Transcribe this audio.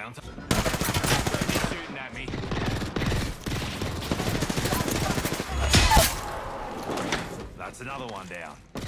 guy on top. He's shooting at me. That's another one down.